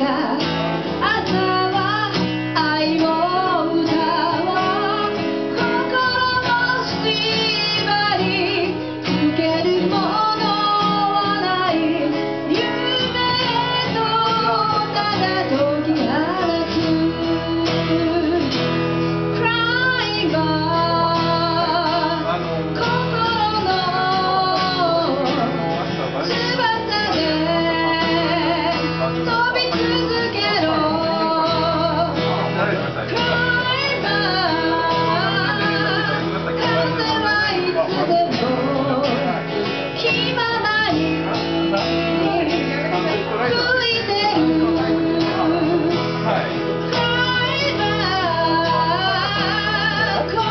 た朝は愛を歌おう心も縛りつけるものはない夢とただ解き放つ Cry by 心の翼で飛び続けろ Cry by 風はいつでも気ままに吹いてる Cry by 心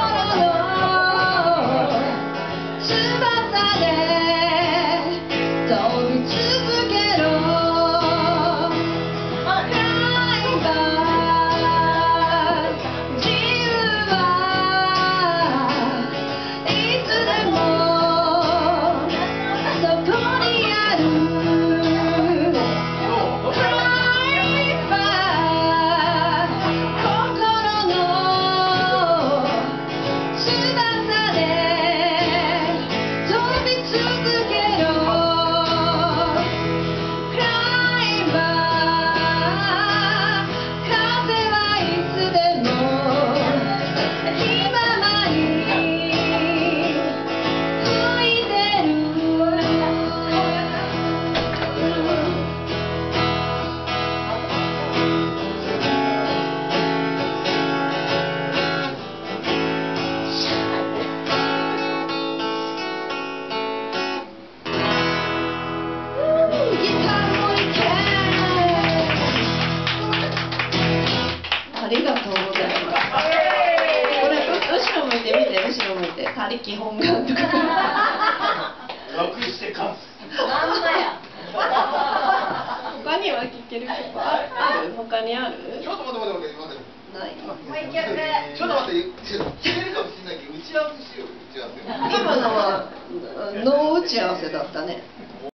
の翼で飛び続けろ Cry by 自由はいつでもそこにある Cry by 心の翼で飛び続けろ Cry by 風はいつでも気ままに吹いてるありがとうございます。これ後ろ向いて見て、後ろ向いて、他力本願とか。 楽してかなんだや。 他には聞ける曲ある？他にある？ ちょっと待って、 ない。 ちょっと待って、聞けるかもしれないけど、打ち合わせしよう、打ち合わせ。 今のはノー打ち合わせだったね。